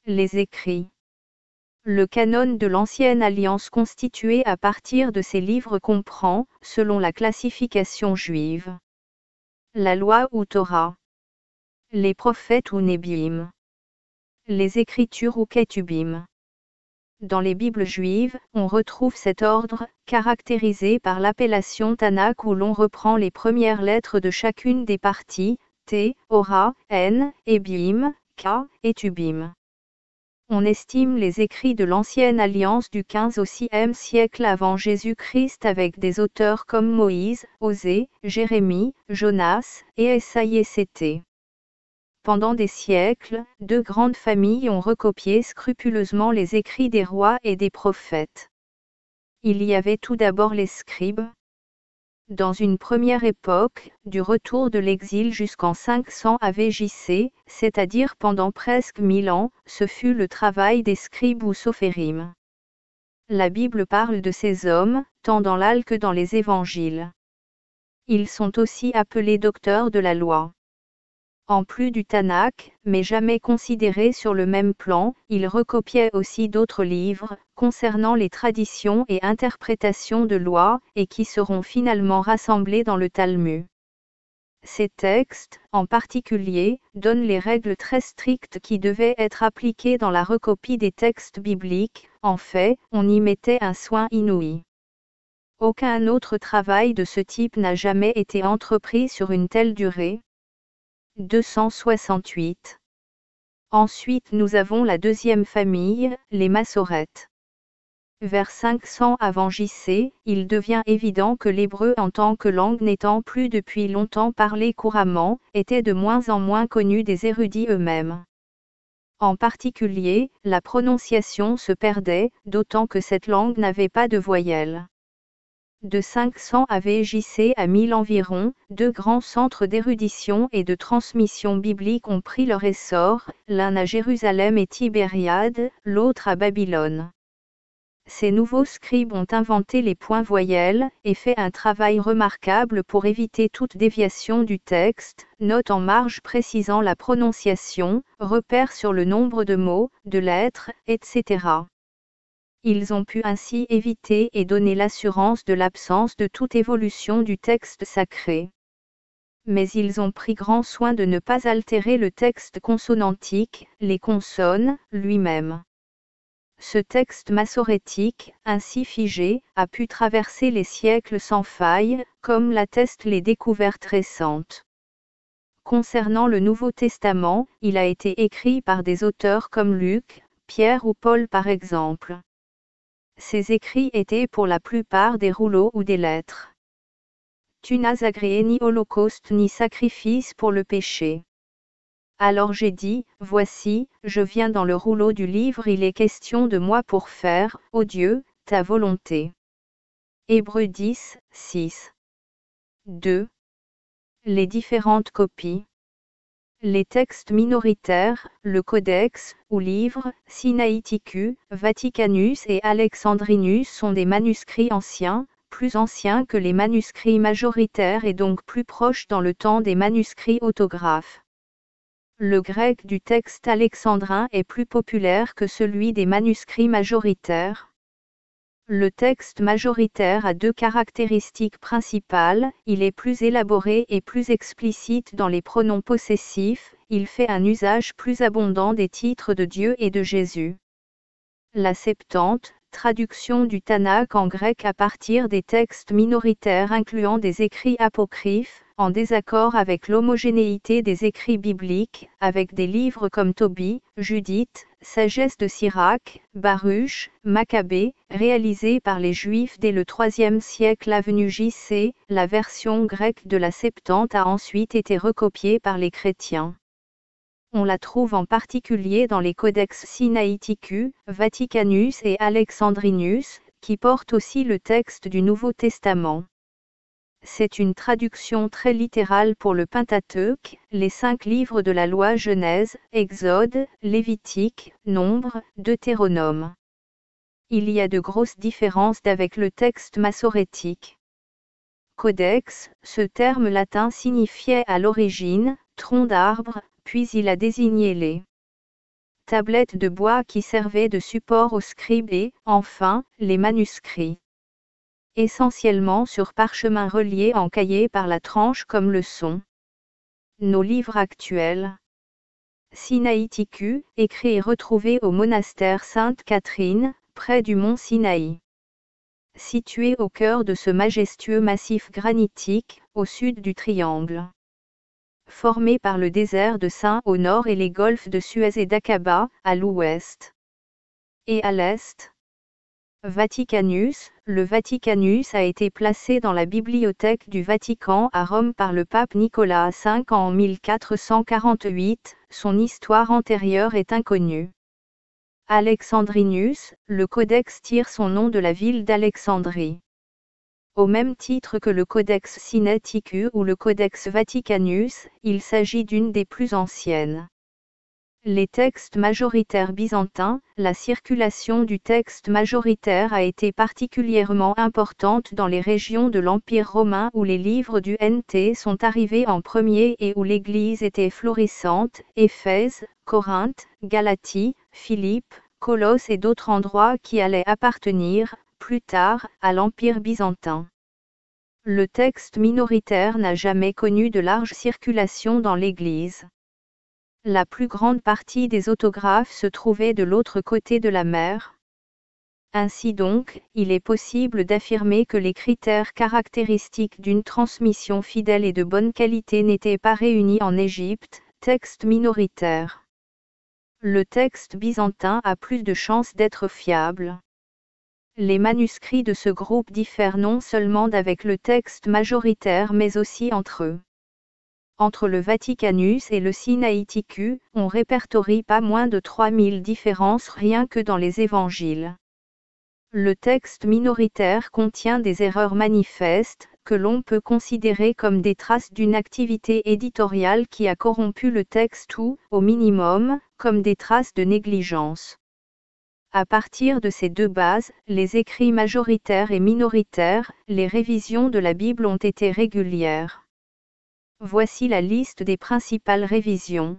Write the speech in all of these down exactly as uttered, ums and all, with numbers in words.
Les écrits. Le canon de l'Ancienne Alliance constitué à partir de ces livres comprend, selon la classification juive, la loi ou Torah, les prophètes ou Nébiim, les Écritures ou Ketubim. Dans les Bibles juives, on retrouve cet ordre, caractérisé par l'appellation Tanakh où l'on reprend les premières lettres de chacune des parties, T, Ora, N, Ebim, K, et Tubim. On estime les écrits de l'Ancienne Alliance du quinze au sixième siècle avant Jésus-Christ avec des auteurs comme Moïse, Osée, Jérémie, Jonas, et Esaïe. Pendant des siècles, deux grandes familles ont recopié scrupuleusement les écrits des rois et des prophètes. Il y avait tout d'abord les scribes. Dans une première époque, du retour de l'exil jusqu'en cinq cents A V J C, c'est-à-dire pendant presque mille ans, ce fut le travail des scribes ou sophérim. La Bible parle de ces hommes, tant dans l'A L que dans les évangiles. Ils sont aussi appelés docteurs de la loi. En plus du Tanakh, mais jamais considérés sur le même plan, ils recopiaient aussi d'autres livres, concernant les traditions et interprétations de lois, et qui seront finalement rassemblés dans le Talmud. Ces textes, en particulier, donnent les règles très strictes qui devaient être appliquées dans la recopie des textes bibliques. En fait, on y mettait un soin inouï. Aucun autre travail de ce type n'a jamais été entrepris sur une telle durée. deux cent soixante-huit. Ensuite nous avons la deuxième famille, les Massorètes. Vers cinq cents avant J C, il devient évident que l'hébreu en tant que langue n'étant plus depuis longtemps parlé couramment, était de moins en moins connu des érudits eux-mêmes. En particulier, la prononciation se perdait, d'autant que cette langue n'avait pas de voyelles. De cinq cents A V J C à mille environ, deux grands centres d'érudition et de transmission biblique ont pris leur essor, l'un à Jérusalem et Tibériade, l'autre à Babylone. Ces nouveaux scribes ont inventé les points voyelles, et fait un travail remarquable pour éviter toute déviation du texte, note en marge précisant la prononciation, repères sur le nombre de mots, de lettres, et cetera. Ils ont pu ainsi éviter et donner l'assurance de l'absence de toute évolution du texte sacré. Mais ils ont pris grand soin de ne pas altérer le texte consonantique, les consonnes, lui-même. Ce texte massorétique, ainsi figé, a pu traverser les siècles sans faille, comme l'attestent les découvertes récentes. Concernant le Nouveau Testament, il a été écrit par des auteurs comme Luc, Pierre ou Paul par exemple. Ces écrits étaient pour la plupart des rouleaux ou des lettres. Tu n'as agréé ni holocauste ni sacrifice pour le péché. Alors j'ai dit, voici, je viens dans le rouleau du livre, il est question de moi pour faire, ô Dieu, ta volonté. Hébreux dix, six. deux. Les différentes copies. Les textes minoritaires, le Codex, ou livre, Sinaiticus, Vaticanus et Alexandrinus sont des manuscrits anciens, plus anciens que les manuscrits majoritaires et donc plus proches dans le temps des manuscrits autographes. Le grec du texte alexandrin est plus populaire que celui des manuscrits majoritaires. Le texte majoritaire a deux caractéristiques principales, il est plus élaboré et plus explicite dans les pronoms possessifs, il fait un usage plus abondant des titres de Dieu et de Jésus. La Septante, traduction du Tanakh en grec à partir des textes minoritaires incluant des écrits apocryphes, en désaccord avec l'homogénéité des écrits bibliques, avec des livres comme Tobie, Judith, Sagesse de Sirach, Baruch, Maccabée, réalisés par les Juifs dès le troisième siècle avenue J C, la version grecque de la Septante a ensuite été recopiée par les chrétiens. On la trouve en particulier dans les codex Sinaiticus, Vaticanus et Alexandrinus, qui portent aussi le texte du Nouveau Testament. C'est une traduction très littérale pour le Pentateuque, les cinq livres de la loi Genèse, Exode, Lévitique, Nombre, Deutéronome. Il y a de grosses différences avec le texte massorétique. Codex, ce terme latin signifiait à l'origine, tronc d'arbre, puis il a désigné les tablettes de bois qui servaient de support aux scribes et, enfin, les manuscrits. Essentiellement sur parchemin relié en cahier par la tranche comme le sont nos livres actuels. Sinaïtiku, écrit et retrouvé au monastère Sainte-Catherine, près du mont Sinaï. Situé au cœur de ce majestueux massif granitique, au sud du triangle. Formé par le désert de Saint au nord et les golfs de Suez et d'Aqaba, à l'ouest. Et à l'est, Vaticanus, le Vaticanus a été placé dans la bibliothèque du Vatican à Rome par le pape Nicolas cinq en mille quatre cent quarante-huit, son histoire antérieure est inconnue. Alexandrinus, le codex tire son nom de la ville d'Alexandrie. Au même titre que le Codex Sinaiticus ou le Codex Vaticanus, il s'agit d'une des plus anciennes. Les textes majoritaires byzantins, la circulation du texte majoritaire a été particulièrement importante dans les régions de l'Empire romain où les livres du N T sont arrivés en premier et où l'Église était florissante, Éphèse, Corinthe, Galatie, Philippe, Colosse et d'autres endroits qui allaient appartenir, plus tard, à l'Empire byzantin. Le texte minoritaire n'a jamais connu de large circulation dans l'Église. La plus grande partie des autographes se trouvait de l'autre côté de la mer. Ainsi donc, il est possible d'affirmer que les critères caractéristiques d'une transmission fidèle et de bonne qualité n'étaient pas réunis en Égypte, texte minoritaire. Le texte byzantin a plus de chances d'être fiable. Les manuscrits de ce groupe diffèrent non seulement d'avec le texte majoritaire mais aussi entre eux. Entre le Vaticanus et le Sinaïticus, on répertorie pas moins de trois mille différences rien que dans les évangiles. Le texte minoritaire contient des erreurs manifestes, que l'on peut considérer comme des traces d'une activité éditoriale qui a corrompu le texte ou, au minimum, comme des traces de négligence. À partir de ces deux bases, les écrits majoritaires et minoritaires, les révisions de la Bible ont été régulières. Voici la liste des principales révisions.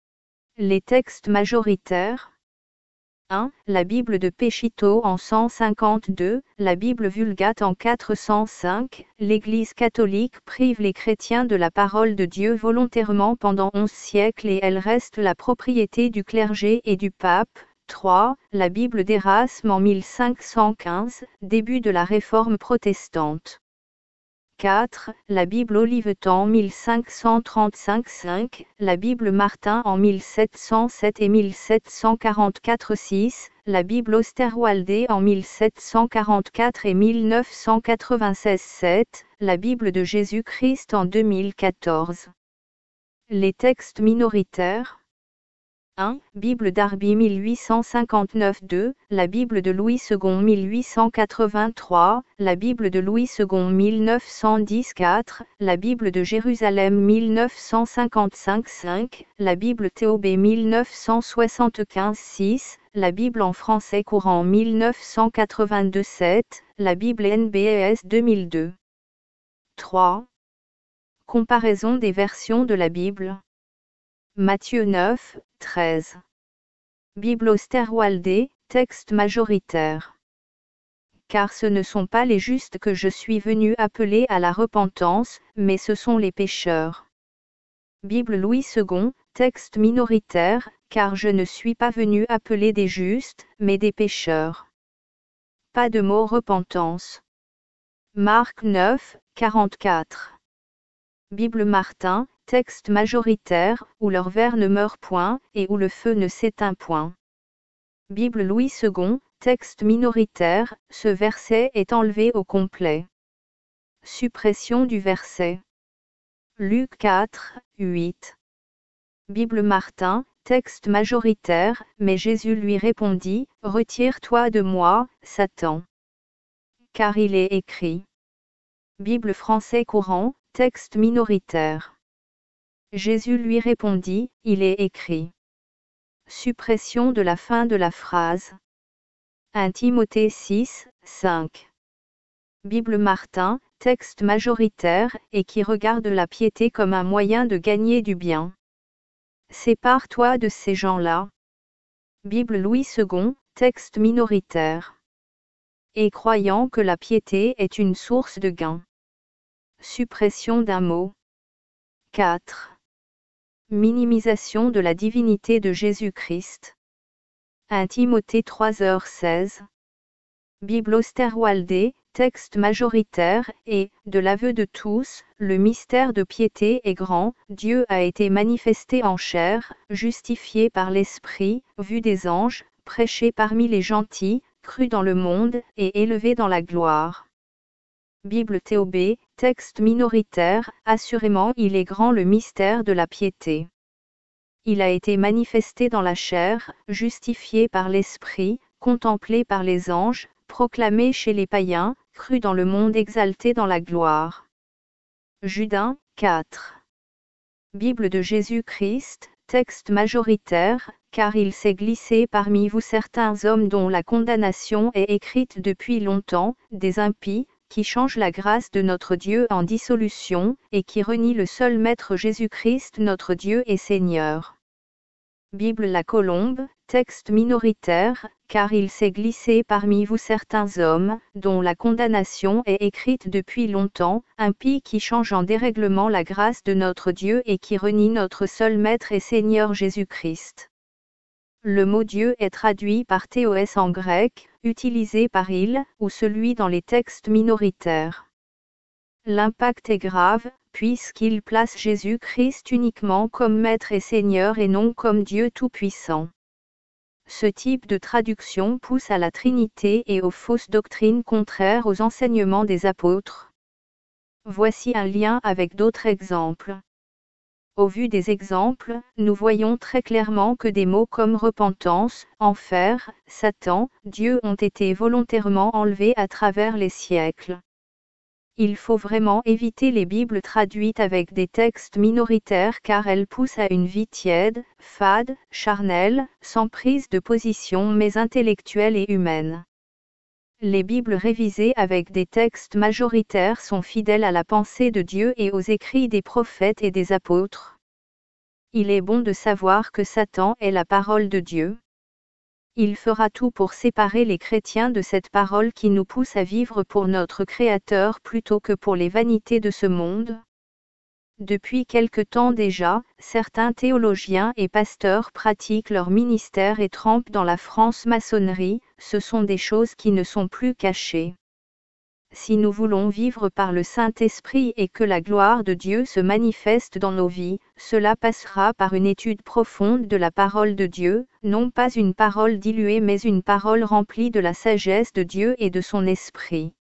Les textes majoritaires. un. La Bible de Péchito en cent cinquante-deux, la Bible Vulgate en quatre cent cinq, l'Église catholique prive les chrétiens de la parole de Dieu volontairement pendant onze siècles et elle reste la propriété du clergé et du pape. trois. La Bible d'Érasme en mille cinq cent quinze, début de la Réforme protestante. quatre. La Bible Olivetan en mille cinq cent trente-cinq cinq, la Bible Martin en mille sept cent sept et mille sept cent quarante-quatre six, la Bible Osterwalde en mille sept cent quarante-quatre et mille neuf cent quatre-vingt-seize sept, la Bible de Jésus-Christ en deux mille quatorze. Les textes minoritaires. un. Bible d'Arby mille huit cent cinquante-neuf deux, la Bible de Louis second mille huit cent quatre-vingt-trois, la Bible de Louis second mille neuf cent dix quatre, la Bible de Jérusalem mille neuf cent cinquante-cinq cinq, la Bible Théobé mille neuf cent soixante-quinze six, la Bible en français courant mille neuf cent quatre-vingt-deux sept, la Bible N B S deux mille deux. trois. Comparaison des versions de la Bible. Matthieu neuf, treize. Bible Osterwalde, texte majoritaire. Car ce ne sont pas les justes que je suis venu appeler à la repentance, mais ce sont les pécheurs. Bible Louis second, texte minoritaire, car je ne suis pas venu appeler des justes, mais des pécheurs. Pas de mot repentance. Marc neuf, quarante-quatre. Bible Martin, texte majoritaire, où leur ver ne meurt point, et où le feu ne s'éteint point. Bible Louis second, texte minoritaire, ce verset est enlevé au complet. Suppression du verset. Luc quatre, huit. Bible Martin, texte majoritaire, mais Jésus lui répondit, « Retire-toi de moi, Satan. » Car il est écrit. Bible français courant, texte minoritaire. Jésus lui répondit, il est écrit. Suppression de la fin de la phrase. un Timothée six, cinq. Bible Martin, texte majoritaire, et qui regarde la piété comme un moyen de gagner du bien. Sépare-toi de ces gens-là. Bible Louis deux, texte minoritaire. Et croyant que la piété est une source de gain. Suppression d'un mot. quatre. Minimisation de la divinité de Jésus-Christ. un Timothée trois heures seize. Bible Osterwalde, texte majoritaire, et, de l'aveu de tous, le mystère de piété est grand, Dieu a été manifesté en chair, justifié par l'Esprit, vu des anges, prêché parmi les gentils, cru dans le monde, et élevé dans la gloire. Bible T O B, texte minoritaire, assurément il est grand le mystère de la piété. Il a été manifesté dans la chair, justifié par l'Esprit, contemplé par les anges, proclamé chez les païens, cru dans le monde, exalté dans la gloire. Judas quatre. Bible de Jésus-Christ, texte majoritaire, car il s'est glissé parmi vous certains hommes dont la condamnation est écrite depuis longtemps, des impies, qui changent la grâce de notre Dieu en dissolution, et qui renient le seul Maître Jésus-Christ notre Dieu et Seigneur. Bible La Colombe, texte minoritaire, car il s'est glissé parmi vous certains hommes, dont la condamnation est écrite depuis longtemps, impies qui changent en dérèglement la grâce de notre Dieu et qui renient notre seul Maître et Seigneur Jésus-Christ. Le mot Dieu est traduit par théos en grec, utilisé par il, ou celui dans les textes minoritaires. L'impact est grave, puisqu'il place Jésus-Christ uniquement comme Maître et Seigneur et non comme Dieu Tout-Puissant. Ce type de traduction pousse à la Trinité et aux fausses doctrines contraires aux enseignements des apôtres. Voici un lien avec d'autres exemples. Au vu des exemples, nous voyons très clairement que des mots comme repentance, enfer, Satan, Dieu ont été volontairement enlevés à travers les siècles. Il faut vraiment éviter les Bibles traduites avec des textes minoritaires car elles poussent à une vie tiède, fade, charnelle, sans prise de position mais intellectuelle et humaine. Les Bibles révisées avec des textes majoritaires sont fidèles à la pensée de Dieu et aux écrits des prophètes et des apôtres. Il est bon de savoir que Satan est la parole de Dieu. Il fera tout pour séparer les chrétiens de cette parole qui nous pousse à vivre pour notre Créateur plutôt que pour les vanités de ce monde. Depuis quelque temps déjà, certains théologiens et pasteurs pratiquent leur ministère et trempent dans la franc-maçonnerie, ce sont des choses qui ne sont plus cachées. Si nous voulons vivre par le Saint-Esprit et que la gloire de Dieu se manifeste dans nos vies, cela passera par une étude profonde de la parole de Dieu, non pas une parole diluée mais une parole remplie de la sagesse de Dieu et de son Esprit.